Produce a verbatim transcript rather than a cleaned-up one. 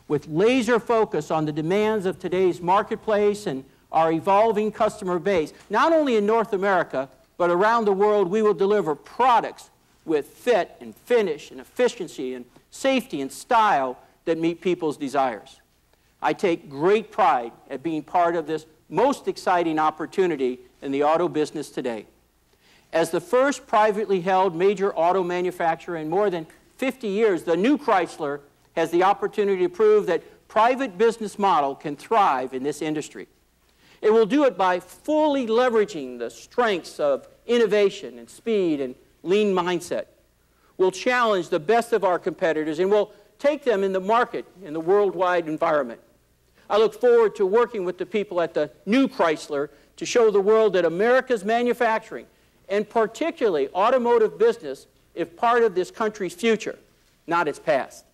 with laser focus on the demands of today's marketplace and our evolving customer base. Not only in North America, but around the world, we will deliver products with fit and finish and efficiency and safety and style that meet people's desires. I take great pride at being part of this most exciting opportunity in the auto business today. As the first privately held major auto manufacturer in more than fifty years, the new Chrysler has the opportunity to prove that private business model can thrive in this industry. It will do it by fully leveraging the strengths of innovation and speed and lean mindset. We'll challenge the best of our competitors and we'll take them in the market in the worldwide environment. I look forward to working with the people at the new Chrysler to show the world that America's manufacturing, and particularly automotive business, is part of this country's future, not its past.